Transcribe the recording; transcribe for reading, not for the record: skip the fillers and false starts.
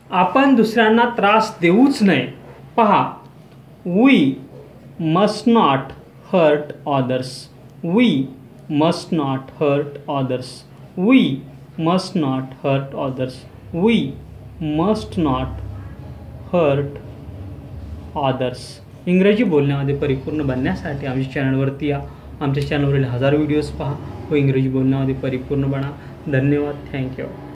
आपण दुसऱ्यांना त्रास देऊच नये. पहा, we must not hurt others. We must not hurt others. We must not hurt others. We must not hurt others. इंग्रजी बोलण्यामध्ये परिपूर्ण बनण्यासाठी आमच्या चॅनलवरती या. आमच्या चॅनलवरील हजारो व्हिडिओज पहा व इंग्रजी बोलण्यामध्ये परिपूर्ण बना. धन्यवाद. थँक्यू.